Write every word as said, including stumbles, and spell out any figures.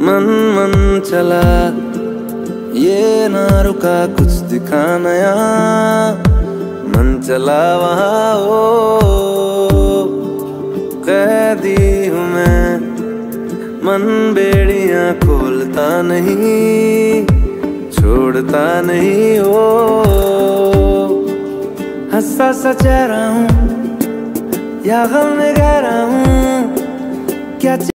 मन मन चला ये ना रुका, कुछ दिखा नया, मन चला वहाँ ओ, कैदी हूँ मैं, मन बेड़ियाँ खोलता नहीं, छोड़ता नहीं ओ, हंसा सा चेहरा हूँ या गम में गहरा हूँ, क्या